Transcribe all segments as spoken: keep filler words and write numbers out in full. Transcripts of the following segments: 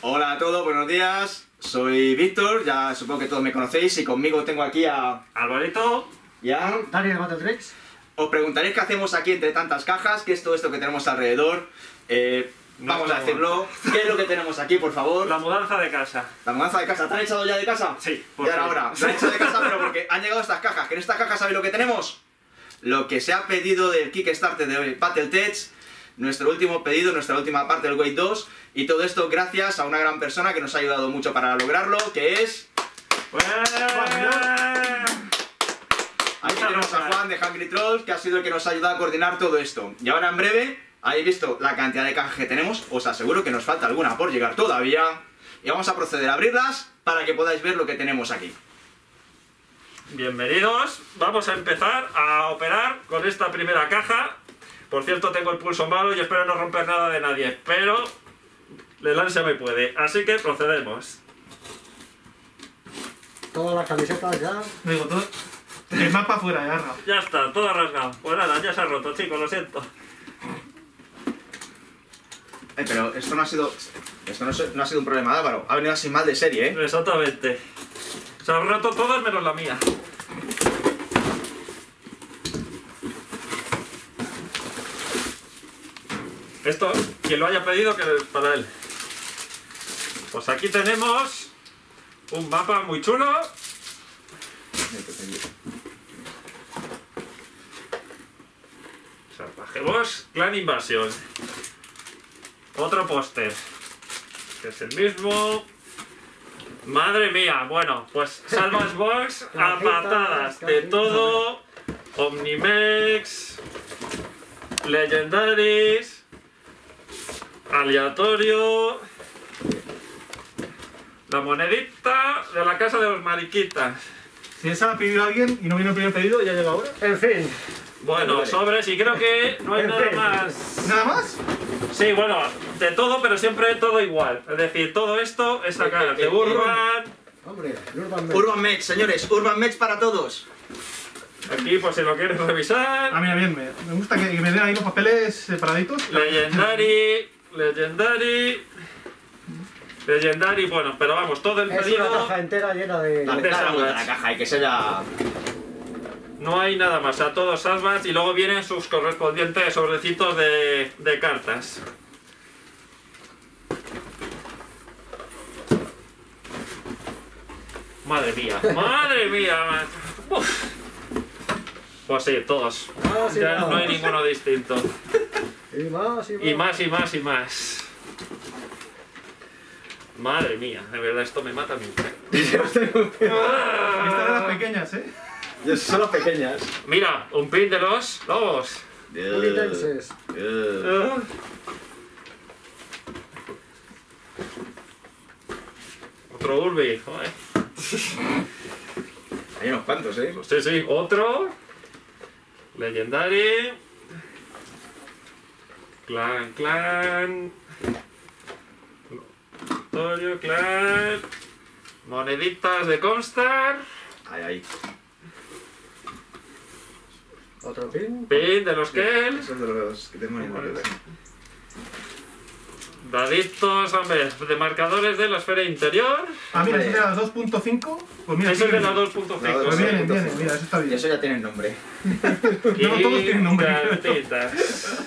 Hola a todos, buenos días. Soy Víctor, ya supongo que todos me conocéis y conmigo tengo aquí a... Alvarito y a... Daniel Battletrix. Os preguntaréis qué hacemos aquí entre tantas cajas, qué es todo esto que tenemos alrededor. Eh, vamos a decirlo. ¿Qué es lo que tenemos aquí, por favor? La mudanza de casa. La mudanza de casa. ¿Te han echado ya de casa? Sí, por Ya era fin. hora. Me han echado de casa, pero porque han llegado estas cajas. Que en estas cajas, ¿sabéis lo que tenemos? Lo que se ha pedido del Kickstarter de Battletech, nuestro último pedido, nuestra última parte del Wave dos, y todo esto gracias a una gran persona que nos ha ayudado mucho para lograrlo, que es... Ahí tenemos a Juan de Hungry Trolls, que ha sido el que nos ha ayudado a coordinar todo esto. Y ahora en breve, habéis visto la cantidad de cajas que tenemos, os aseguro que nos falta alguna por llegar todavía, y vamos a proceder a abrirlas para que podáis ver lo que tenemos aquí. Bienvenidos, vamos a empezar a operar con esta primera caja. Por cierto, tengo el pulso malo y espero no romper nada de nadie, pero el ansia me puede, así que procedemos. Todas las camisetas ya. Digo, todo... El mapa fuera, ya rasgado. Ya está, todo rasgado. Pues nada, ya se ha roto, chicos, lo siento. Eh, pero esto no ha sido... Esto no, es- no ha sido un problema de Álvaro, ha venido así mal de serie, ¿eh? Exactamente. Se han roto todas menos la mía. Esto, quien lo haya pedido, que es para él. Pues aquí tenemos un mapa muy chulo. Salvaje Boss, Clan Invasion. Otro póster, que es el mismo. Madre mía, bueno, pues Salvage Box a patadas de todo. Omnimex, Legendaries, aleatorio, la monedita de la casa de los mariquitas. Si esa la ha pedido alguien y no viene el primer pedido, ya llega ahora. En fin. Bueno, sobres, y creo que no hay En nada fin. más. ¿Nada más? Sí, bueno, de todo, pero siempre todo igual. Es decir, todo esto es sacar de Urban. Hombre, Urban Mech. Urban Mech, señores, Urban Mech para todos. Aquí, pues si lo quieres revisar. A mí bien, me, me gusta que, que me den ahí los papeles separaditos. Legendary, Legendary, Legendary, bueno, pero vamos, todo el Es una pedido, caja entera llena de. La de ventana de la salvage. caja y que sea... No hay nada más, o sea, todos salvas y luego vienen sus correspondientes sobrecitos de, de cartas. Madre mía, madre mía, man. Uf. Pues sí, todos. Más y Ya más. no hay ninguno distinto. Y más y más. Y más y más y más. Madre mía, de verdad esto me mata a mí. Esta de las pequeñas, ¿eh? Son las pequeñas. Mira, un pin de los lobos. Politenses. Ah. Otro Urbi, joder. Hay unos cuantos, ¿eh? Sí, sí, otro. Legendary. Clan, clan. Victorio, clan. Moneditas de Constar. Ahí, ahí. Otro pin. Pin de los Kells. Esos de los que tenemos en el... Daditos, hombre, de marcadores de la esfera interior. Ah, mira, ese es de las dos punto cinco. Pues mira, Eso es sí, de la viene. dos punto La cinco. Pues dos. viene, viene, mira, eso está Y bien. eso ya tiene nombre. No, todos tienen nombre. Cartitas.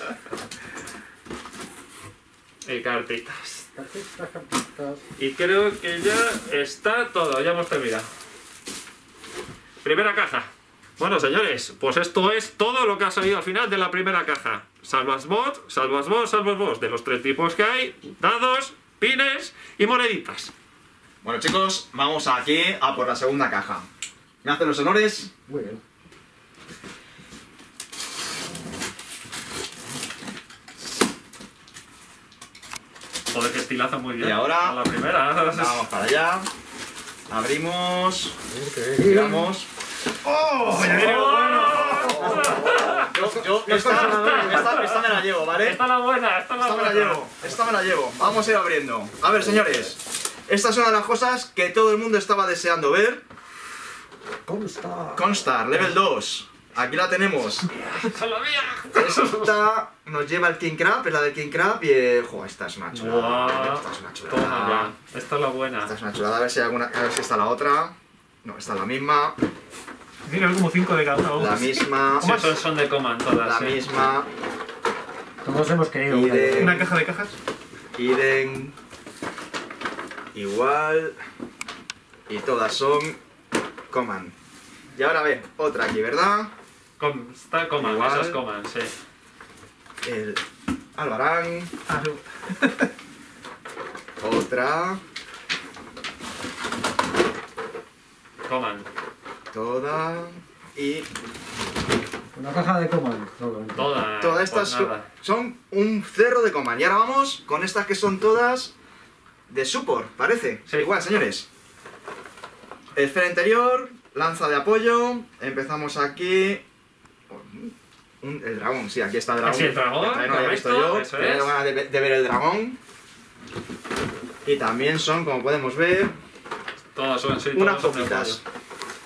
Y cartitas. Cartitas, cartitas. Y creo que ya está todo, ya hemos terminado. Primera caja. Bueno, señores, pues esto es todo lo que ha salido al final de la primera caja. Salvas bot, salvas bot, salvas bot. De los tres tipos que hay, dados, pines y moneditas. Bueno, chicos, vamos aquí a por la segunda caja. ¿Me hacen los honores? Muy bien. Joder, que estilazo muy bien. Y ahora- A la primera. Vamos para allá. Abrimos. Increíble. Miramos. ¡Oh! Ya viene. Yo, yo, esta, esta, esta me la llevo, ¿vale? Esta es la buena, esta es la Esta me la buena. llevo, esta me la llevo. Vamos a ir abriendo. A ver, señores. Esta es una de las cosas que todo el mundo estaba deseando ver. Consta. Constar, level dos. aquí la tenemos. ¡Son la mía! Esta nos lleva el King Crab, es la del King Crab y... Eh, jo, esta es una chulada. Buah, Esta es una toma chulada. ya. Esta es la buena. Esta es una chulada, a ver si hay alguna... A ver si está la otra. No, esta es la misma. Tiene que haber como cinco de cada una. La vamos. misma. Sí, son, son de Command todas. La eh. misma. Todos hemos querido Y una. de- Una caja de cajas. Idem. Igual. Y todas son Command. Y ahora ve, otra aquí, ¿verdad? Com- está Command, Igual. esas Command, sí. El Albarán. Ah, sí. Otra. Command. Toda. Y Una caja de Command. solamente. Todas. todas estas pues nada. son un cerro de Command. Y ahora vamos con estas que son todas de support, parece. Sí. Igual, señores. Esfera interior, lanza de apoyo. Empezamos aquí. Un- el dragón, sí, aquí está el dragón. Sí, el dragón, Esta no lo había visto correcto, yo. eso Tenía es. ganas de, de ver el dragón. Y también son, como podemos ver, Todas son, sí, unas todas son de copitas. apoyo.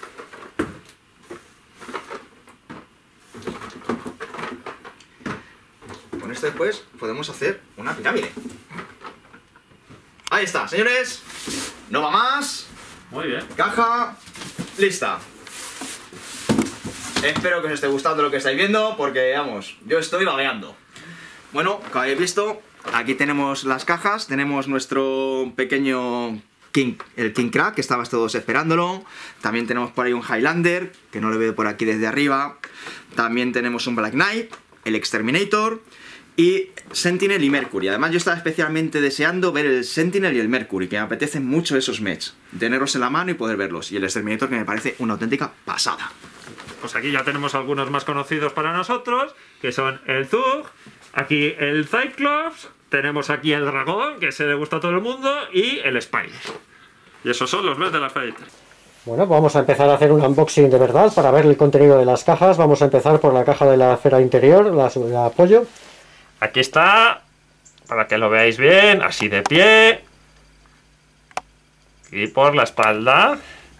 Con esto después podemos hacer una pirámide. Ahí está, señores. No va más. Muy bien. Caja lista. Espero que os esté gustando lo que estáis viendo, porque vamos, yo estoy babeando. Bueno, como habéis visto, aquí tenemos las cajas, tenemos nuestro pequeño King, el King Crab, que estabas todos esperándolo. También tenemos por ahí un Highlander, que no lo veo por aquí desde arriba. También tenemos un Black Knight, el Exterminator y Sentinel y Mercury. Además yo estaba especialmente deseando ver el Sentinel y el Mercury, que me apetecen mucho esos mechs, tenerlos en la mano y poder verlos. Y el Exterminator, que me parece una auténtica pasada. Pues aquí ya tenemos algunos más conocidos para nosotros, que son el Zug, aquí el Cyclops, tenemos aquí el dragón, que se le gusta a todo el mundo, y el Spider. Y esos son los mes de la Fate. Bueno, vamos a empezar a hacer un unboxing de verdad para ver el contenido de las cajas. Vamos a empezar por la caja de la esfera interior, la de apoyo. Aquí está, para que lo veáis bien, así de pie. Y por la espalda.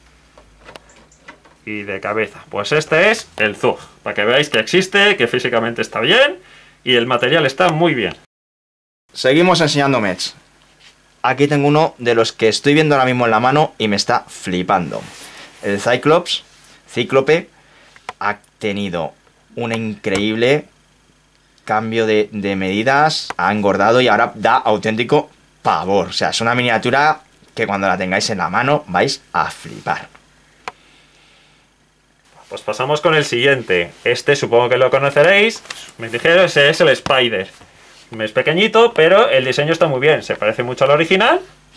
Y de cabeza. Pues este es el Zug, para que veáis que existe, que físicamente está bien y el material está muy bien. Seguimos enseñando mechs. Aquí tengo uno de los que estoy viendo ahora mismo en la mano y me está flipando. El Cyclops, Cíclope, ha tenido un increíble cambio de, de medidas, ha engordado y ahora da auténtico pavor. O sea, es una miniatura que cuando la tengáis en la mano vais a flipar. Pues pasamos con el siguiente. Este supongo que lo conoceréis. Me dijeron, ese es el Spider. Es pequeñito, pero el diseño está muy bien. Se parece mucho al original,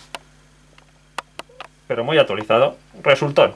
pero muy actualizado. Resultón.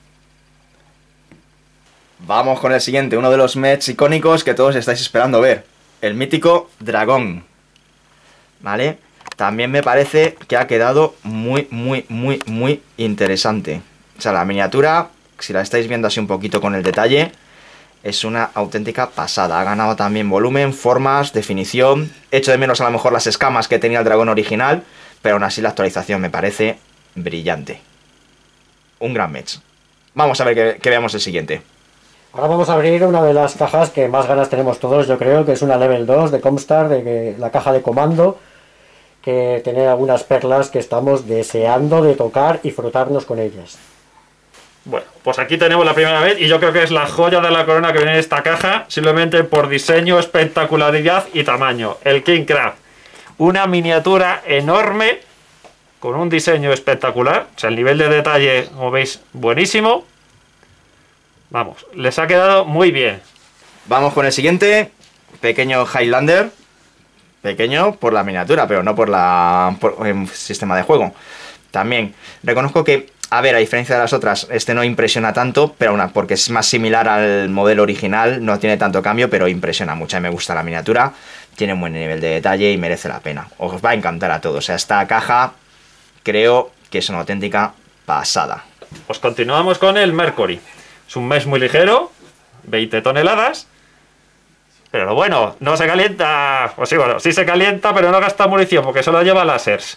Vamos con el siguiente, uno de los mechs icónicos que todos estáis esperando ver. El mítico dragón. ¿Vale? También me parece que ha quedado muy, muy, muy, muy interesante. O sea, la miniatura, si la estáis viendo así un poquito con el detalle, es una auténtica pasada. Ha ganado también volumen, formas, definición. Echo de menos a lo mejor las escamas que tenía el dragón original, pero aún así la actualización me parece brillante. Un gran mech. Vamos a ver que, que veamos el siguiente. Ahora vamos a abrir una de las cajas que más ganas tenemos todos, yo creo, que es una Level dos de Comstar, de que, la caja de comando, que tiene algunas perlas que estamos deseando de tocar y frotarnos con ellas. Bueno, pues aquí tenemos la primera vez y yo creo que es la joya de la corona que viene en esta caja, simplemente por diseño, espectacularidad y tamaño. El King Crab. Una miniatura enorme, con un diseño espectacular. O sea, el nivel de detalle, como veis, buenísimo. Vamos, les ha quedado muy bien. Vamos con el siguiente. Pequeño Highlander. Pequeño por la miniatura, pero no por la por el sistema de juego. También reconozco que, a ver, a diferencia de las otras, este no impresiona tanto, pero una, porque es más similar al modelo original, no tiene tanto cambio, pero impresiona mucho. A mí me gusta la miniatura, tiene un buen nivel de detalle y merece la pena. Os va a encantar a todos. O sea, esta caja creo que es una auténtica pasada. Pues continuamos con el Mercury. Es un mes muy ligero, veinte toneladas. Pero lo bueno, no se calienta. Pues sí, bueno, sí se calienta, pero no gasta munición porque solo lleva láseres.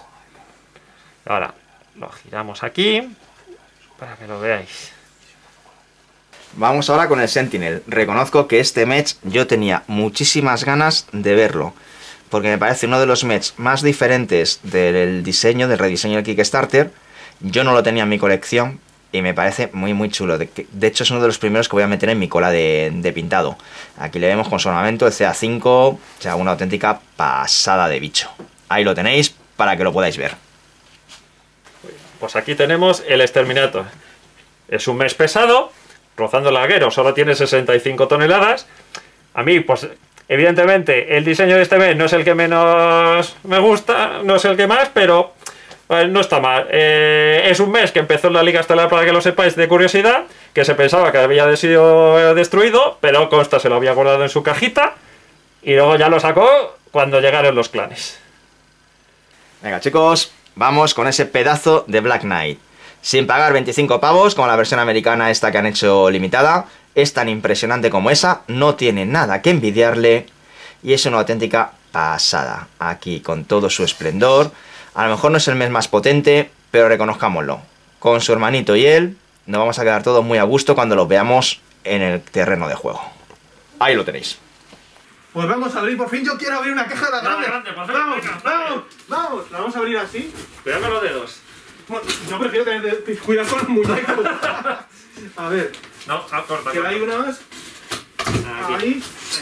Ahora lo giramos aquí para que lo veáis. Vamos ahora con el Sentinel. Reconozco que este match yo tenía muchísimas ganas de verlo, porque me parece uno de los matches más diferentes del diseño, del rediseño del Kickstarter. Yo no lo tenía en mi colección y me parece muy muy chulo. De, de hecho es uno de los primeros que voy a meter en mi cola de, de pintado. Aquí le vemos con su armamento, el C A cinco, o sea, una auténtica pasada de bicho. Ahí lo tenéis para que lo podáis ver. Pues aquí tenemos el Exterminator. Es un mes pesado, rozando el larguero, solo tiene sesenta y cinco toneladas. A mí, pues, evidentemente, el diseño de este mes no es el que menos me gusta, no es el que más, pero eh, no está mal. Eh, es un mes que empezó en la Liga Estelar, para que lo sepáis, de curiosidad, que se pensaba que había sido destruido, pero Consta se lo había guardado en su cajita, y luego ya lo sacó cuando llegaron los clanes. Venga, chicos, vamos con ese pedazo de Black Knight. Sin pagar veinticinco pavos, como la versión americana esta que han hecho limitada. Es tan impresionante como esa, no tiene nada que envidiarle y es una auténtica pasada. Aquí con todo su esplendor. A lo mejor no es el mes más potente, pero reconozcámoslo. Con su hermanito y él, nos vamos a quedar todos muy a gusto cuando los veamos en el terreno de juego. Ahí lo tenéis. Pues vamos a abrir, por fin yo quiero abrir una caja de la No, grande. grande, por fin, Vamos, venga, vamos, vamos. La vamos a abrir así. Cuidado con los dedos. Bueno, yo prefiero tener de- cuidado con los muñecos. A ver, No, ah, corta, que hay corta. unas. Aquí. Ahí.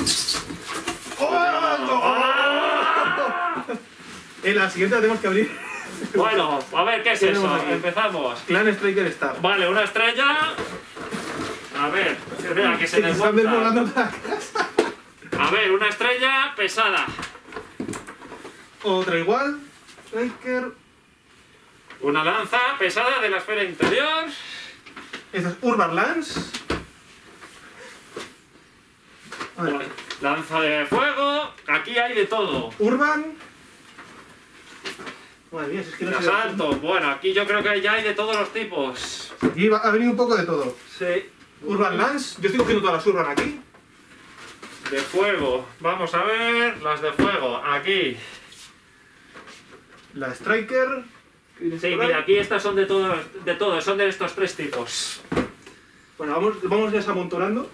¡Oh! En la siguiente la tenemos que abrir. Bueno, a ver, ¿qué es Tenemos eso? aquí. Empezamos. Clan Striker Star. Vale, una estrella. A ver, espera, que se Se están desmoronando desmonta. toda la casa. A ver, una estrella pesada. Otra igual. Striker. Una lanza pesada de la esfera interior. Esta es Urban Lance. A ver. Lanza de fuego. Aquí hay de todo. Urban. Madre mía, si es que no De sé. asalto. Bueno, aquí yo creo que ya hay de todos los tipos. Aquí va- ha venido un poco de todo. Sí. Urban Lance. Yo estoy cogiendo todas las Urban aquí. De fuego. Vamos a ver las de fuego. Aquí. La Striker. Sí, mira, aquí estas son de todos, de todos, son de estos tres tipos. Bueno, vamos, vamos desamontonando.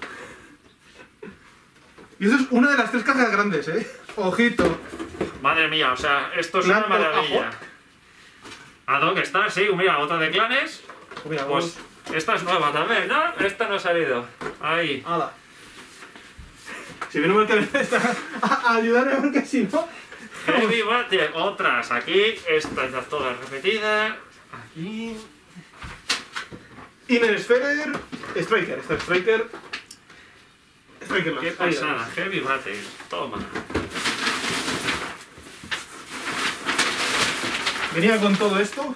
Y eso es una de las tres cajas grandes, ¿eh? Ojito. Madre mía, o sea, esto es Clan una maravilla. ¿A dónde está? Sí, mira, otra de clanes. Pues mira, Pues vamos. esta es nueva también, ¿no? Esta no ha salido. Ahí. Hala. Si viene que está a, a ayudarme porque si no. Heavy Battle, otras. Aquí, estas ya todas repetidas. Aquí. Inner Sphere. Striker. Esta Striker. Striker Qué Lance. pasada, Heavy Battle. Toma. Venía con todo esto.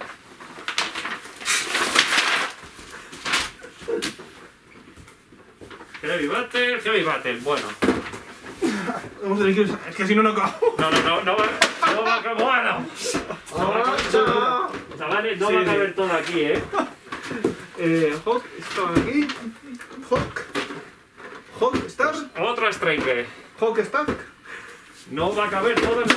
Heavy Battle, Heavy Battle. Bueno. Vamos a tener que usar. Es que si no, no acabo. No, no, no, no va, no va a caber. Bueno. No va a caber- Chavales, no Sí, va a sí. caber todo aquí, ¿eh? Eh, Hawk. Estaba aquí. Hawk. Hawk Star. Otro striker. Hawk Stack. No va a caber todo en...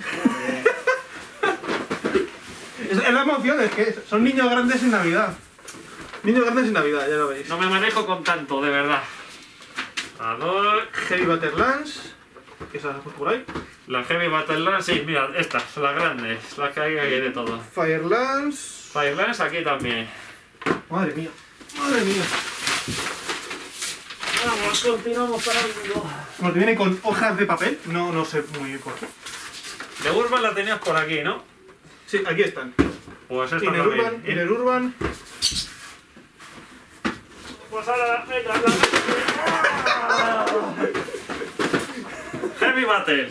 Es, es la emoción, es que son niños grandes en Navidad. Niños grandes en Navidad, ya lo veis. No me manejo con tanto, de verdad. A ver... Heavy Battle Lance. Esa pues por ahí. La Heavy Battle Lance, sí, mira, estas, las grandes, las que hay aquí de todo. Fire Lance. Fire Lance aquí también. Madre mía. Madre mía. Vamos, continuamos parando. Como que viene con hojas de papel. No, no sé muy bien por qué. De Urban la tenías por aquí, ¿no? Sí, aquí están. Pues esta Inner también. Urban. Inner Urban. Pues ahora, venga, la... Heavy Battle.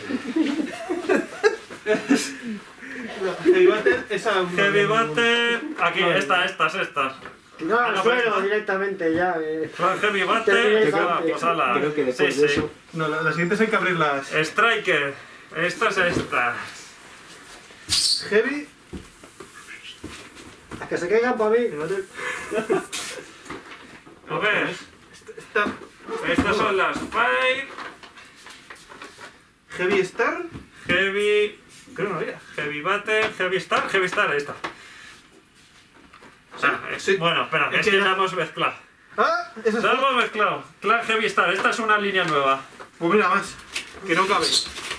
Heavy Battle. Esa. Heavy Battle. Aquí, esta, estas, estas. No, Ah, al no, suelo pues, directamente ya. eh. Plan Heavy Battle. Terminéis Ah, antes. pues ala. Creo que Sí, después de sí. eso... No, la- las siguientes hay que abrirlas. Striker. Estas, estas. Heavy. Las que se caigan para mí. A ver. Esta. Estas son las Fire. Heavy Star. Heavy. Creo que no había. Heavy Battle. Heavy Star. Heavy Star, ahí está. O sea, es- Sí. bueno, espera, Es es que que ya- ya hemos mezclado. Ah, esa es... Salvo mezclado. Clan Heavy Star, esta es una línea nueva. Pues mira más, que no cabe.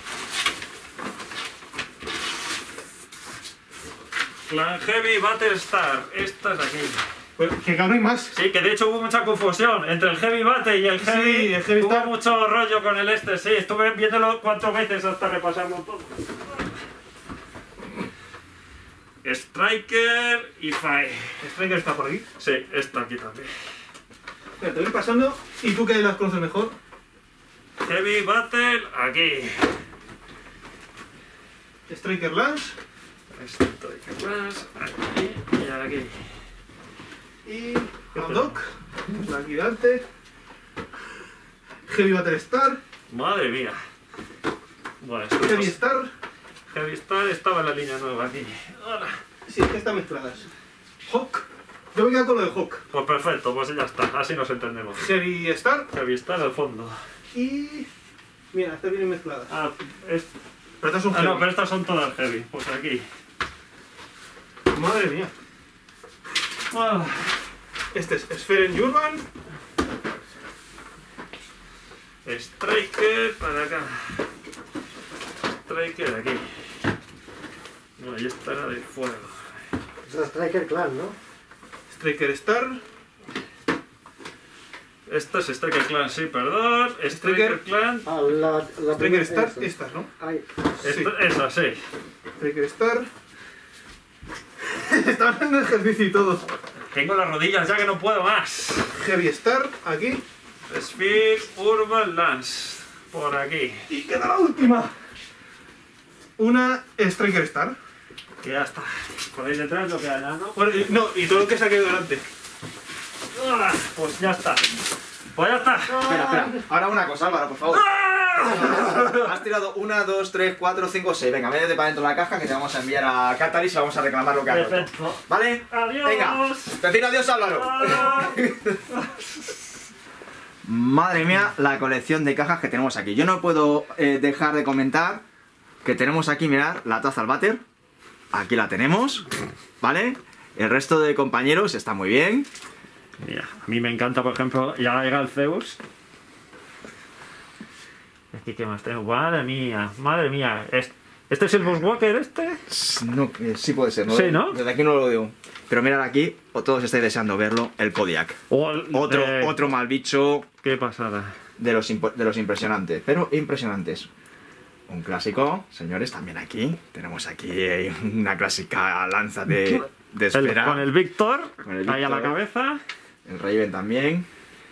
Clan Heavy Battlestar, esta es aquí. Pues que cabe más. Sí, que de hecho hubo mucha confusión entre el Heavy Battle y el Heavy. Sí, el Heavy hubo Star. mucho rollo con el este, sí. Estuve viéndolo cuatro veces hasta repasarlo todo. Striker y Fire. Striker está por aquí. Sí, esta aquí también. Mira, te voy pasando y tú que las conoces mejor. Heavy Battle, aquí. Striker Lance Striker más, aquí y aquí. y Hamdock, la aquí delante. Heavy Battlestar, Madre mía. Bueno, esto Heavy es- Star. Heavy Star estaba en la línea nueva aquí. Hola. Sí, están mezcladas. Hawk. Yo voy a quedar con lo de Hawk. Pues perfecto, pues ya está, así nos entendemos. Heavy Star Heavy Star al fondo. y... Mira, estas vienen mezcladas. Ah, es... Pero estas son ah, no, heavy. pero estas son todas heavy. Pues aquí. Madre mía. Ah, Este es Sphere and Urban. Striker para acá. Striker aquí. No, y esta era de fuego. Es la Striker Clan, ¿no? Striker Star. Esta es Striker Clan, sí, perdón. Striker Striker. Clan. Ah, la, la Striker primera- Star, eso. estas, ¿no? Ay, Sí. Esta- esa, sí. Striker Star. Está haciendo ejercicio y todo. Tengo las rodillas ya que no puedo más. Heavy Star, aquí. Sphere Urban Lance. Por aquí. Y queda la última. Una Striker Star. Que ya está. Por ahí detrás lo que haya, ¿no? Bueno, y- no, y todo lo que saqué delante. Ah, pues ya está. Pues ya está. Espera, espera. Ahora una cosa, Álvaro, por favor. Has tirado una, dos, tres, cuatro, cinco, seis. Venga, métete para dentro de la caja que te vamos a enviar a Catalyst y vamos a reclamar lo que has roto. Perfecto. ¿Vale? Adiós. Venga, decir adiós, Álvaro. Adiós. Madre mía, la colección de cajas que tenemos aquí. Yo no puedo eh, dejar de comentar que tenemos aquí, mirad, la taza al váter. Aquí la tenemos, ¿vale? El resto de compañeros está muy bien. Mira, a mí me encanta, por ejemplo, ya llega el Zeus. Aquí, ¿qué más tengo? Madre mía, madre mía. ¿Es- ¿Este es el Bosswalker este? No, eh, sí puede ser, ¿no? Sí, ¿no? Desde aquí no lo digo. Pero mirad aquí, o todos estáis deseando verlo, el Kodiak. O el- Otro, eh, otro mal bicho Qué pasada. de los, impo- de los impresionantes, pero impresionantes. Un clásico, señores, también aquí. Tenemos aquí eh, una clásica lanza de, de El- esfera. con el Víctor, Con el ahí a la Víctor. cabeza. El Raven también.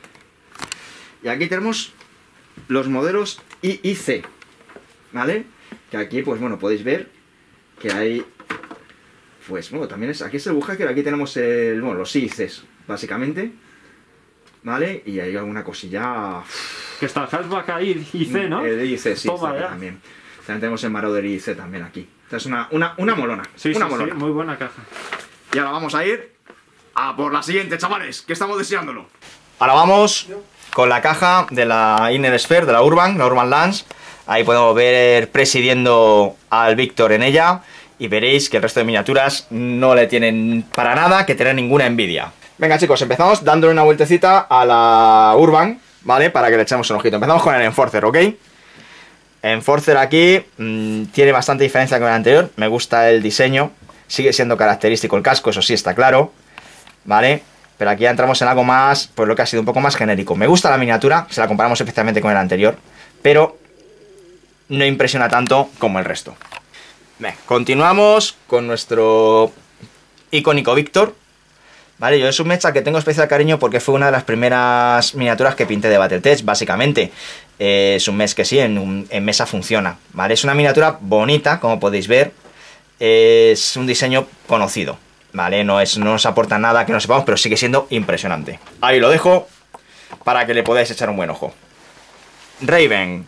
Y aquí tenemos los modelos I I C, ¿vale? Que aquí, pues bueno, podéis ver que hay... Pues bueno, también es... Aquí es el Buhacker, aquí tenemos el, bueno, los I Cs, básicamente. ¿Vale? Y hay alguna cosilla... Que está el hatchback ahí, I C, ¿no? El I C, sí, Toma está aquí ya. también. También tenemos el Marauder I C también aquí. Esta es una, una, una molona. Sí, una sí, molona. sí, muy buena caja. Y ahora vamos a ir a por la siguiente, chavales, que estamos deseándolo. Ahora vamos con la caja de la Inner Sphere, de la Urban, la Urban Lance. Ahí podemos ver presidiendo al Víctor en ella. Y veréis que el resto de miniaturas no le tienen para nada que tener ninguna envidia. Venga, chicos, empezamos dándole una vueltecita a la Urban, ¿vale? Para que le echemos un ojito. Empezamos con el Enforcer, ¿ok? Enforcer aquí mmm, tiene bastante diferencia con el anterior. Me gusta el diseño. Sigue siendo característico el casco, eso sí está claro, ¿vale? Pero aquí ya entramos en algo más, pues lo que ha sido un poco más genérico. Me gusta la miniatura, si la comparamos especialmente con el anterior, pero no impresiona tanto como el resto. Bien, continuamos con nuestro icónico Víctor, ¿vale? Yo es un mecha que tengo especial cariño porque fue una de las primeras miniaturas que pinté de Battletech, básicamente. Eh, es un mes que sí, en, un- en mesa funciona, ¿vale? Es una miniatura bonita, como podéis ver. Es un diseño conocido, ¿vale? No, es, no nos aporta nada que no sepamos, pero sigue siendo impresionante. Ahí lo dejo para que le podáis echar un buen ojo. Raven,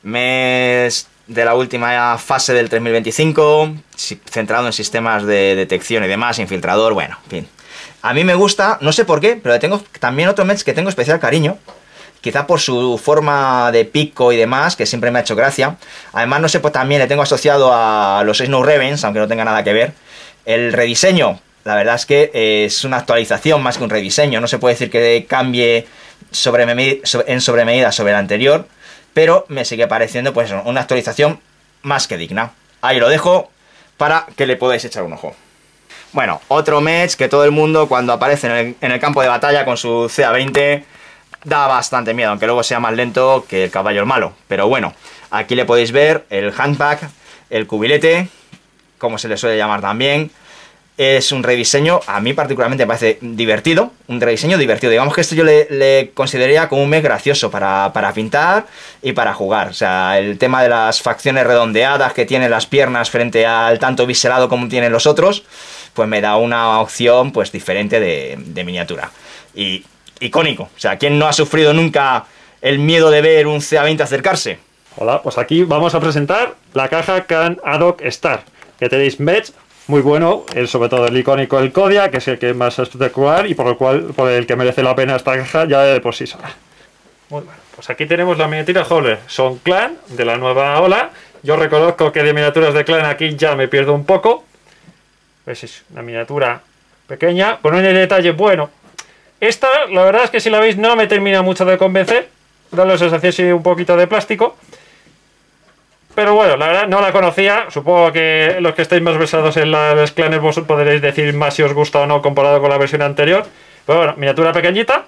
mes de la última fase del tres mil veinticinco, si- centrado en sistemas de detección y demás, infiltrador, bueno, en fin. A mí me gusta, no sé por qué, pero le tengo también otro mech que tengo especial cariño. Quizá por su forma de pico y demás, que siempre me ha hecho gracia. Además, no sé, pues también le tengo asociado a los Snow Ravens, aunque no tenga nada que ver. El rediseño, la verdad es que eh, es una actualización más que un rediseño. No se puede decir que cambie sobre en sobremedida sobre el anterior, pero me sigue pareciendo pues una actualización más que digna. Ahí lo dejo para que le podáis echar un ojo. Bueno, otro mech que todo el mundo cuando aparece en el, en el campo de batalla con su C A veinte da bastante miedo, aunque luego sea más lento que el caballo el malo. Pero bueno, aquí le podéis ver el handpack, el cubilete, como se le suele llamar también. Es un rediseño, a mí particularmente me parece divertido, un rediseño divertido. Digamos que esto yo le, le consideraría como un mech gracioso para, para pintar y para jugar. O sea, el tema de las facciones redondeadas que tienen las piernas frente al tanto biselado como tienen los otros, pues me da una opción pues diferente de, de miniatura. Y icónico, o sea, ¿quién no ha sufrido nunca el miedo de ver un C A veinte acercarse? Hola, pues aquí vamos a presentar la caja Can Haddock Star, que tenéis mech muy bueno, el, sobre todo el icónico el Kodiak, que es el que es más espectacular y por el cual por el que merece la pena esta caja ya de por sí sola. Muy bueno, pues aquí tenemos la miniatura Howler, son clan de la nueva ola. Yo reconozco que de miniaturas de clan aquí ya me pierdo un poco. Pues es una miniatura pequeña, con un detalle bueno. Esta, la verdad es que si la veis no me termina mucho de convencer, da la sensación así un poquito de plástico. Pero bueno, la verdad no la conocía, supongo que los que estáis más versados en los clanes vos podréis decir más si os gusta o no comparado con la versión anterior. Pero bueno, miniatura pequeñita.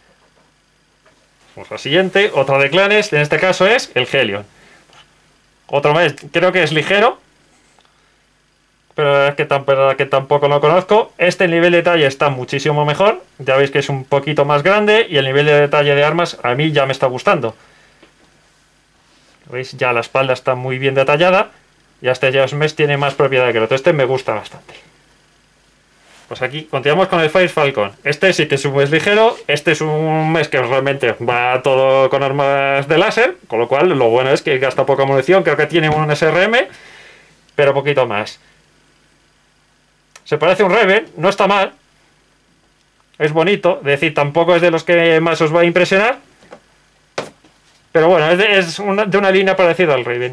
Pues la siguiente, otra de clanes, en este caso es el Hellion. Otro mes, creo que es ligero, pero la verdad es que, tan, verdad que tampoco lo conozco. Este nivel de detalle está muchísimo mejor, ya veis que es un poquito más grande y el nivel de detalle de armas a mí ya me está gustando. ¿Veis? Ya la espalda está muy bien detallada y este Chaos Mesh tiene más propiedad que el otro. Este me gusta bastante. Pues aquí continuamos con el Fire Falcon. Este sí que es un mes ligero, este es un mes que realmente va todo con armas de láser, con lo cual lo bueno es que gasta poca munición, creo que tiene un S R M, pero poquito más. Se parece a un Raven, no está mal, es bonito, es decir, tampoco es de los que más os va a impresionar, pero bueno, es de, es una, de una línea parecida al Raven.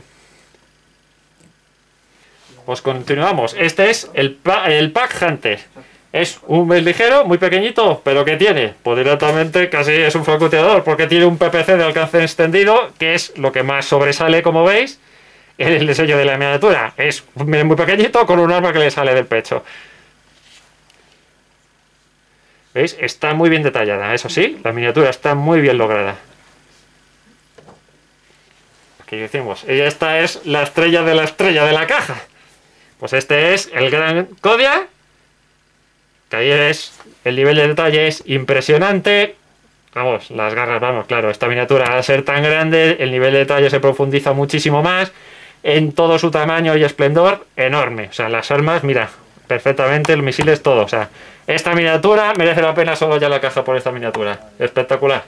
Pues continuamos. Este es el, el Pack Hunter. Es un mes ligero, muy pequeñito, pero que tiene, pues directamente casi es un francotirador, porque tiene un P P C de alcance extendido, que es lo que más sobresale, como veis, en el diseño de la miniatura. Es muy pequeñito con un arma que le sale del pecho. ¿Veis? Está muy bien detallada, eso sí, la miniatura está muy bien lograda. Aquí decimos, y esta es la estrella de la estrella de la caja. Pues este es el gran Kodiak, que ahí es, el nivel de detalle es impresionante. Vamos, las garras, vamos, claro, esta miniatura al ser tan grande, el nivel de detalle se profundiza muchísimo más, en todo su tamaño y esplendor, enorme. O sea, las armas, mira, perfectamente, los misiles, todo. O sea, esta miniatura merece la pena solo ya la caja por esta miniatura. Espectacular.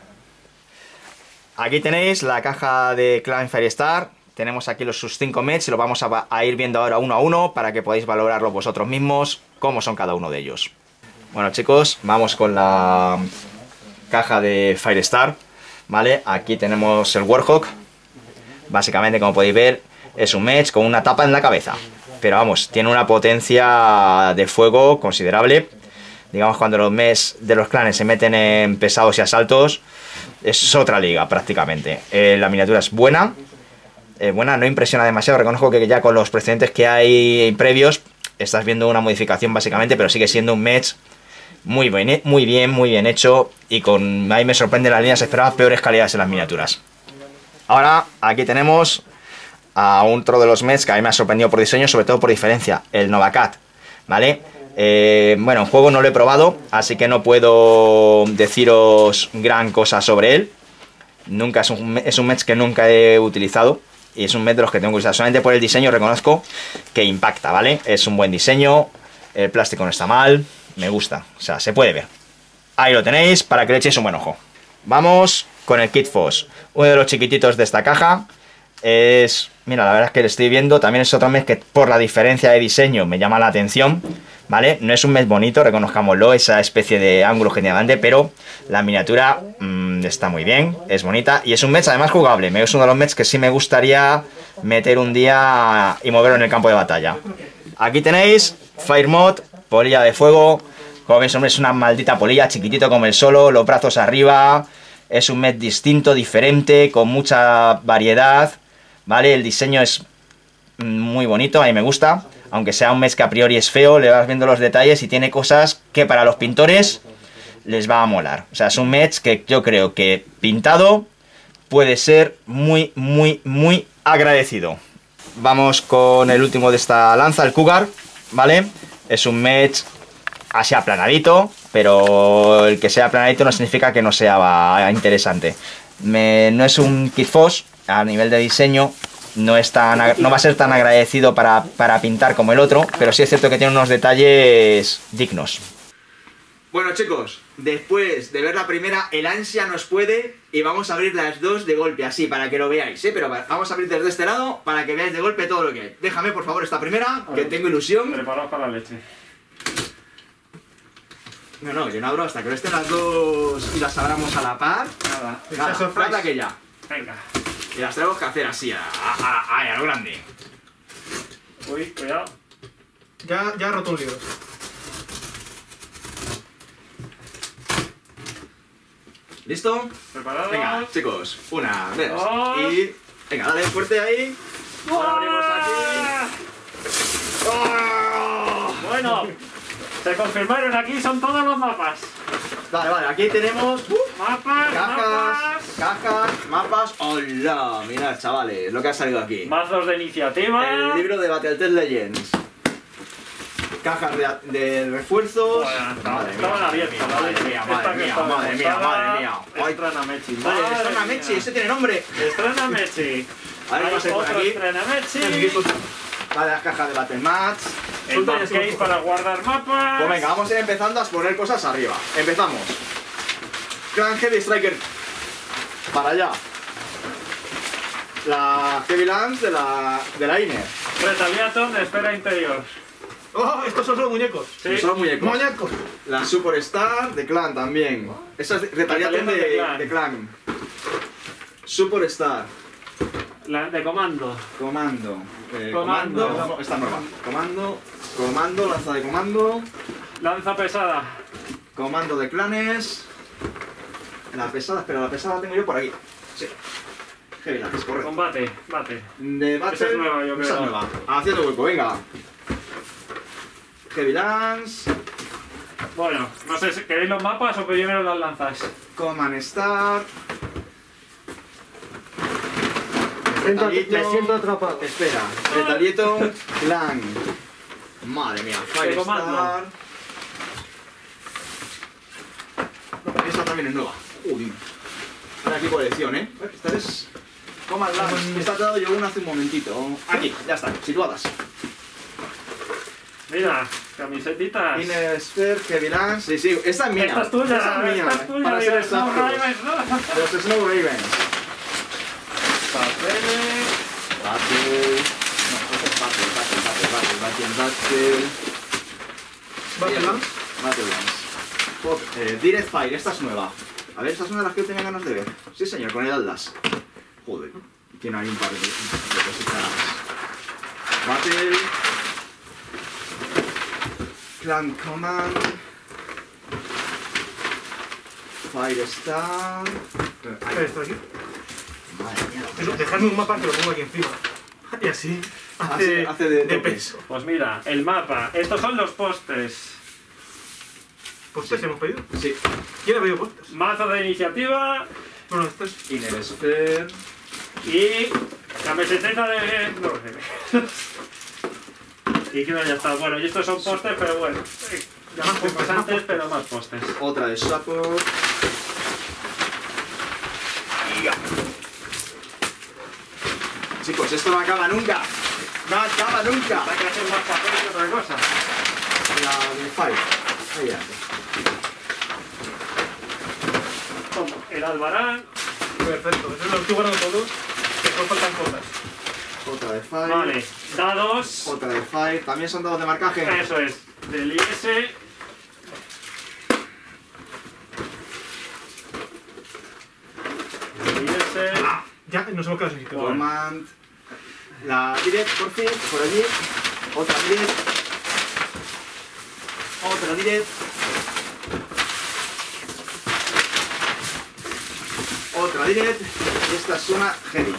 Aquí tenéis la caja de Clan Firestar. Tenemos aquí los sus cinco mechs y lo vamos a, a ir viendo ahora uno a uno para que podáis valorarlo vosotros mismos, cómo son cada uno de ellos. Bueno, chicos, vamos con la caja de Firestar, ¿vale? Aquí tenemos el Warhawk. Básicamente, como podéis ver, es un mech con una tapa en la cabeza. Pero vamos, tiene una potencia de fuego considerable. Digamos, cuando los mechs de los clanes se meten en pesados y asaltos, es otra liga prácticamente. Eh, la miniatura es buena. Eh, buena, no impresiona demasiado. Reconozco que ya con los precedentes que hay previos estás viendo una modificación básicamente, pero sigue siendo un mech muy bien, muy bien, muy bien hecho. Y con ahí me sorprende las líneas, esperaba peores calidades en las miniaturas. Ahora aquí tenemos a otro de los mechs que a mí me ha sorprendido por diseño, sobre todo por diferencia, el Novacat, ¿vale? Eh, bueno, en juego no lo he probado, así que no puedo deciros gran cosa sobre él. Nunca es un, es un mech que nunca he utilizado y es un mech de los que tengo que usar. Solamente por el diseño reconozco que impacta, ¿vale? Es un buen diseño, el plástico no está mal, me gusta, o sea, se puede ver. Ahí lo tenéis para que le echéis un buen ojo. Vamos con el Kit Foss, uno de los chiquititos de esta caja. Es, mira, la verdad es que le estoy viendo, también es otro mech que por la diferencia de diseño me llama la atención, ¿vale? No es un mech bonito, reconozcámoslo, esa especie de ángulo genialmente, pero la miniatura mmm, está muy bien, es bonita y es un mech además jugable. Es uno de los mechs que sí me gustaría meter un día y moverlo en el campo de batalla. Aquí tenéis Fire Mod polilla de fuego. Como veis, hombre, es una maldita polilla, chiquitito como el solo, los brazos arriba. Es un mech distinto, diferente, con mucha variedad, ¿vale? El diseño es muy bonito, a mí me gusta. Aunque sea un mech que a priori es feo, le vas viendo los detalles y tiene cosas que para los pintores les va a molar. O sea, es un mech que yo creo que pintado puede ser muy, muy, muy agradecido. Vamos con el último de esta lanza, el Cougar, ¿vale? Es un mech así aplanadito, pero el que sea aplanadito no significa que no sea interesante. Me, no es un Kit Foss, a nivel de diseño no, es tan, no va a ser tan agradecido para, para pintar como el otro, pero sí es cierto que tiene unos detalles dignos. Bueno, chicos, después de ver la primera, el ansia nos puede y vamos a abrir las dos de golpe, así, para que lo veáis, ¿eh? Pero vamos a abrir desde este lado para que veáis de golpe todo lo que hay. Déjame, por favor, esta primera, que tengo ilusión. Preparados para la leche. No, no, yo no abro hasta que no estén las dos y las abramos a la par. Nada. Nada, trata que ya. Venga. Y las tenemos que hacer así, a, a, a, a lo grande. Uy, cuidado. Ya, ya ha roto un libro. ¿Listo? ¿Preparados? Venga, chicos, una, dos, Dos. y... Venga, dale fuerte ahí. Ahora abrimos aquí. ¡Oh! Bueno, se confirmaron, aquí son todos los mapas. Vale, vale, aquí tenemos uh, Mapas, cajas, mapas. cajas, mapas. ¡Hola! Mirad, chavales, lo que ha salido aquí. Mazos de iniciativa. El libro de Battletech Legends. Cajas de, de refuerzos. Bueno, Madre estaban mía, abiertas, madre ¿vale? mía, Esta madre que mía, está madre mía, desmontada. madre mía. Ay, Estrena Mechi. vale, madre estrena mía. Mechi, ese tiene nombre. Estrena Mechi. A ver, Hay pase por otro aquí. Estrena Mechi. Vale, las cajas de Battle Match. El case para guardar mapas. Pues venga, vamos a ir empezando a poner cosas arriba. Empezamos. Clan Heavy Striker. Para allá. La Heavy Lance de la, de la Iner. Retaliaton de esfera interior. ¡Oh! Estos son solo muñecos. Sí. Son muñecos. ¡Muñecos! La Superstar de Clan también. Esa es Retaliaton de, Retaliaton de Clan. de Clan. Superstar. La de comando. Comando. Eh, Comando. comando. Esta nueva. Comando. Comando. Lanza de comando. Lanza pesada. Comando de clanes. La pesada, espera, la pesada la tengo yo por aquí. Sí. Heavy Lance, correcto. Combate, bate. De Battle. Esa es nueva, yo Esa creo. es nueva. Haciendo hueco, venga. Heavy Lance. Bueno, no sé, ¿queréis los mapas o primero las lanzas? Command Star. Me siento, Retaliaton. me siento atrapado. Espera. Retaliaton. Clan. Madre mía. Firestar. comando. Esta también es nueva. Uy. Ahora aquí colección, ¿eh? Esta es... Command Lance. Esta te he dado yo una hace un momentito. Aquí, ya están, situadas. Mira, camisetitas. Inner Sphere, Heavy Lance. Sí, sí, esta es mía. Esta es tuya, Esta es mía. esta es tuya, Para de ser Snow exactos. Ravens, ¿no? De los Snow Ravens. Papeles. Battle. No, este es Battle, Battle, Battle, Battle, Battle, Battle. Battle Lance. Battle Lance. Pop, eh, Direct Fire, esta es nueva. A ver, esta es una de las que yo tenía ganas de ver. Sí, señor, con el Atlas. Joder, tiene ahí un par de, de cositas. Battle. Clan Command. Firestar. Ahí está aquí. Madre mía. Eso, dejadme un mapa que lo pongo aquí encima. Y así hace, Hace- hace de de tope. peso. Pues mira, el mapa. Estos son los postes. ¿Postes hemos pedido? Sí. ¿Quién ha pedido postes? Mazo de iniciativa Bueno, esto es... Inner Sphere. y camiseta de... No sé. Y creo que ya está. Bueno, y estos son postes, pero bueno. eh, Ya más postes antes, pero más postes. Otra de Support. Y ya. Chicos, esto no acaba nunca. No acaba nunca. Hay que hacer más papel que otra cosa. La de Fire. Ahí ya. Como el albarán. Perfecto. Eso es lo que estoy guardando todos. Después faltan cosas. Otra de Fire. Vale, dados. Otra de Fire. También son dados de marcaje. Eso es. Del I S. Del I S. Ah, ya nos hemos quedado sin sitio. Command. La Direct, por fin, por allí. Otra Direct. Otra direct. Otra direct. Y esta es una heavy.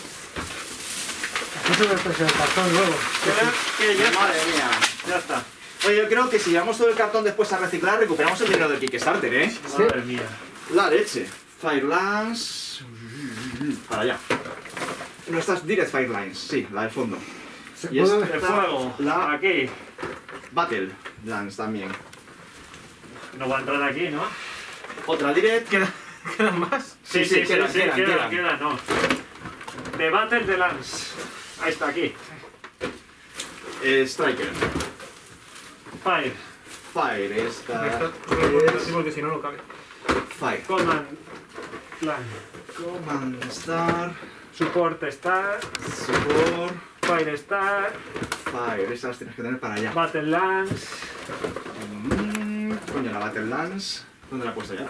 Eso me expresión el cartón luego. Que ya está. Madre mía. Ya está. Oye, yo creo que si llevamos todo el cartón después a reciclar, recuperamos el dinero del Kickstarter, ¿eh? Madre mía. La leche. Firelines. Para allá. No, estas Direct Firelines, sí, la del fondo. Y puede- esta, El fuego. la Aquí. Battle Lance también. No va a entrar aquí, ¿no? Otra Direct. ¿Quedan más? Sí, Sí, sí, sí, sí, quedan, sí, quedan, queda, quedan. queda, no. The Battle de Lance. Ahí está, aquí. Eh, Striker. Fire. Fire, esta Esto, es porque si no, no cabe. Fire. Command. Plan. Command Star. Support Star. Support. Fire Star. Fire, estas las tienes que tener para allá. Battle Lance. Mm, coño, la Battle Lance. ¿Dónde la he puesto ya?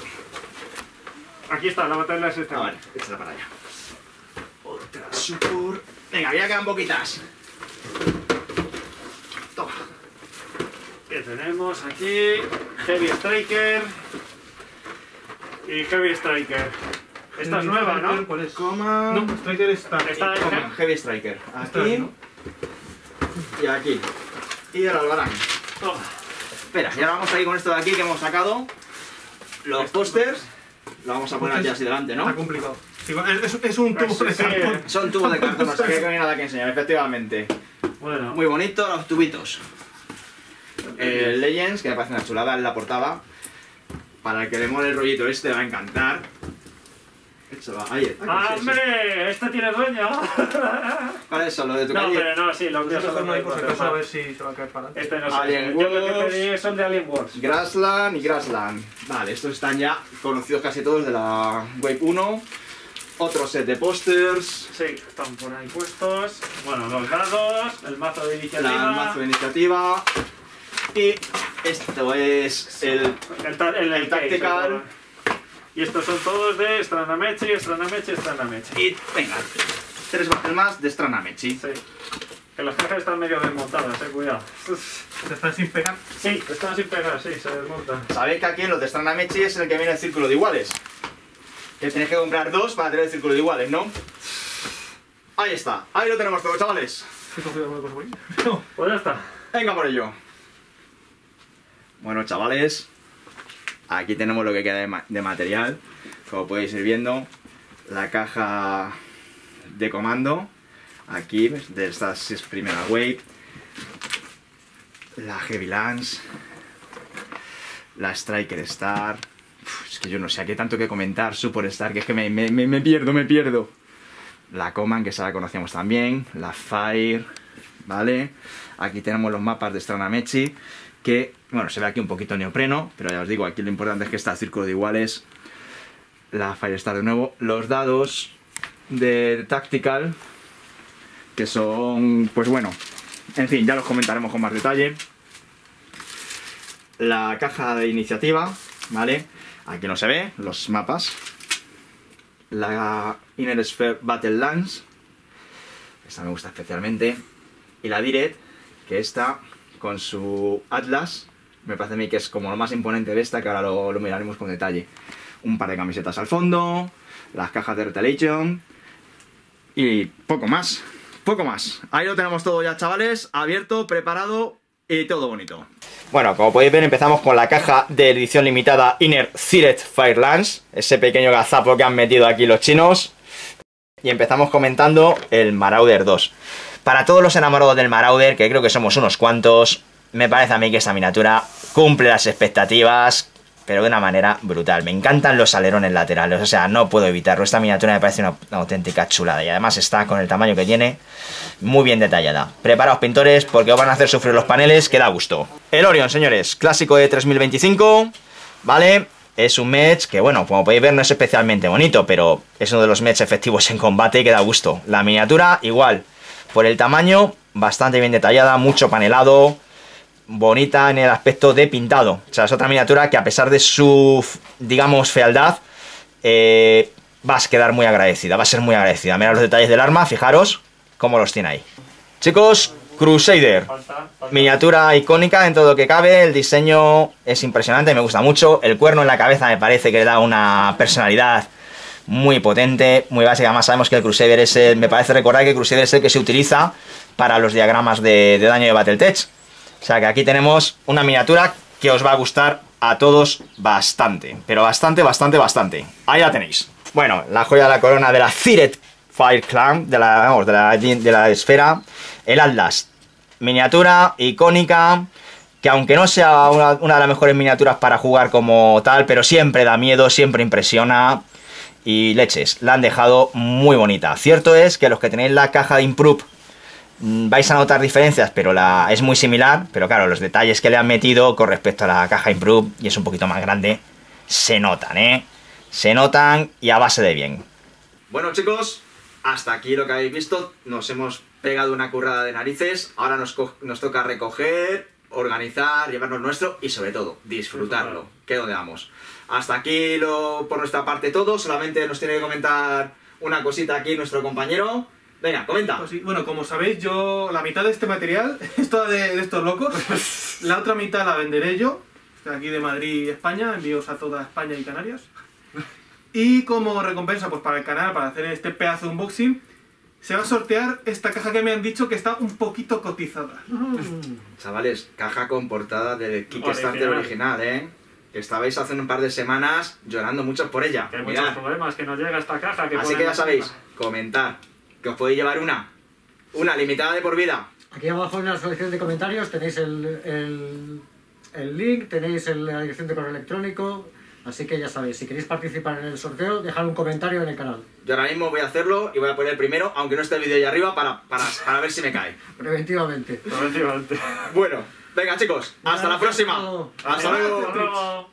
Aquí está, la Battle Lance está. Ah, vale, échala para allá. Otra Support. Venga, ya quedan poquitas. Toma. Que tenemos aquí Heavy Striker y Heavy Striker. Esta es nueva, ¿no? ¿Cuál es? Command. No, Striker está. Está en Command, Heavy Striker. Está Aquí ahí, ¿no? y aquí. Y el albarán. Toma. Espera, y ahora vamos a ir con esto de aquí que hemos sacado. Los pósters. Lo vamos a poner aquí así delante, Está ¿no? complicado. Sí, es, es un tubo Sí, de sí. cartón. Son tubos de cartón, o sea que no hay nada que enseñar, efectivamente. Bueno, Muy bonito los tubitos. El Legends, que me parece una chulada en la portada. Para el que le mole el rollito este, le va a encantar. Esto va, ahí, aquí, ¡Ah, sí, sí. ¡hombre! ¡Este tiene dueño! ¿Cuál es eso? Lo de tu No, calle. pero no, sí, los míos son Mejor no hay por si acaso a de ver si se va a caer para adelante. Este no sé. Alien Yo lo que Wars. pedí son de Alien Wars. Grassland y Grassland. Vale, estos están ya conocidos casi todos de la Wave uno. Otro set de pósters. Sí, están por ahí puestos. Bueno, los dados, el mazo de iniciativa. La mazo de iniciativa. Y esto es el... El, ta- el, el case, tactical. el- Y estos son todos de Stranamechi, Stranamechi, Stranamechi. Y venga, tres battles más de Stranamechi. Sí. Que las cajas están medio desmontadas, eh, cuidado. Se están sin pegar. Sí, están sin pegar, sí, se desmontan. Sabéis que aquí en los de Stranamechi es el que viene el círculo de iguales. Que tenéis que comprar dos para tener el círculo de iguales, ¿no? Ahí está, ahí lo tenemos todo, chavales. He cogido alguna cosa por ahí. No. Pues ya está. Venga por ello. Bueno, chavales, aquí tenemos lo que queda de, ma de material. Como podéis ir viendo, la caja de comando. Aquí, de estas es primera wave. La Heavy Lance. La Striker Star. Uf, es que yo no sé, aquí hay tanto que comentar. Super Star, que es que me, me, me, me pierdo, me pierdo. La Command, que esa la conocíamos también. La Fire, ¿vale? Aquí tenemos los mapas de Stranamechi, que, bueno, se ve aquí un poquito neopreno, pero ya os digo, aquí lo importante es que está el círculo de iguales. La Firestar de nuevo. Los dados de Tactical, que son, pues bueno, en fin, ya los comentaremos con más detalle. La caja de iniciativa, ¿vale? Aquí no se ve, los mapas. La Inner Sphere Battle Lance, esta me gusta especialmente. Y la Direct, que esta, con su Atlas, me parece a mí que es como lo más imponente de esta, que ahora lo, lo miraremos con detalle. Un par de camisetas al fondo, las cajas de Retaliation y poco más, poco más. Ahí lo tenemos todo ya, chavales, abierto, preparado y todo bonito. Bueno, como podéis ver, empezamos con la caja de edición limitada Inner Sphere Fire Lance, ese pequeño gazapo que han metido aquí los chinos. Y empezamos comentando el Marauder dos. Para todos los enamorados del Marauder, que creo que somos unos cuantos, me parece a mí que esta miniatura cumple las expectativas, pero de una manera brutal. Me encantan los alerones laterales, o sea, no puedo evitarlo. Esta miniatura me parece una, una auténtica chulada y además está con el tamaño que tiene muy bien detallada. Preparaos, pintores, porque os van a hacer sufrir los paneles, que da gusto. El Orion, señores, clásico de tres mil veinticinco, ¿vale? Es un mech que, bueno, como podéis ver, no es especialmente bonito, pero es uno de los mechs efectivos en combate y que da gusto. La miniatura, igual, por el tamaño, bastante bien detallada, mucho panelado, bonita en el aspecto de pintado. O sea, es otra miniatura que, a pesar de su, digamos, fealdad, eh, vas a quedar muy agradecida, va a ser muy agradecida. Mirad los detalles del arma, fijaros cómo los tiene ahí. Chicos, Crusader. Falta, falta. Miniatura icónica en todo lo que cabe, el diseño es impresionante, me gusta mucho. El cuerno en la cabeza me parece que le da una personalidad muy potente, muy básica. Además sabemos que el Crusader es el, me parece recordar que el Crusader es el que se utiliza para los diagramas de, de daño de Battletech. O sea que aquí tenemos una miniatura que os va a gustar a todos bastante, pero bastante, bastante, bastante. Ahí la tenéis. Bueno, la joya de la corona de la Thired Fire Clan, de la, vamos, de la, de la esfera, el Atlas. Miniatura icónica, que aunque no sea una, una de las mejores miniaturas para jugar como tal, pero siempre da miedo, siempre impresiona. Y leches, la han dejado muy bonita. Cierto es que los que tenéis la caja de Improve vais a notar diferencias, pero la es muy similar. Pero claro, los detalles que le han metido con respecto a la caja Improve, y es un poquito más grande, se notan, ¿eh? Se notan y a base de bien. Bueno, chicos, hasta aquí lo que habéis visto. Nos hemos pegado una currada de narices. Ahora nos, nos toca recoger, organizar, llevarnos nuestro y sobre todo disfrutarlo, que es donde vamos. Hasta aquí lo, por nuestra parte todo. Solamente nos tiene que comentar una cosita aquí nuestro compañero. Venga, comenta. Pues sí, bueno, como sabéis, yo la mitad de este material es toda de, de estos locos. La otra mitad la venderé yo, de aquí de Madrid, España. Envíos a toda España y Canarias. Y como recompensa pues para el canal, para hacer este pedazo de unboxing, se va a sortear esta caja que me han dicho que está un poquito cotizada. Chavales, caja con portada del Kickstarter Original. original, ¿eh? Que estabais hace un par de semanas llorando muchos por ella. Que hay Mirad. muchos problemas, que no llega esta caja. Que Así ponen que ya encima. sabéis, comentar, que os podéis llevar una. Una limitada de por vida. Aquí abajo en la sección de comentarios tenéis el, el, el link, tenéis el- la dirección de correo electrónico, así que ya sabéis, si queréis participar en el sorteo, dejad un comentario en el canal, Yo ahora mismo voy a hacerlo y voy a poner el primero, aunque no esté el vídeo ahí arriba, para, para, para ver si me cae. preventivamente. Efectivamente. Bueno, venga chicos, hasta la próxima. Chao. Hasta Hasta luego. luego.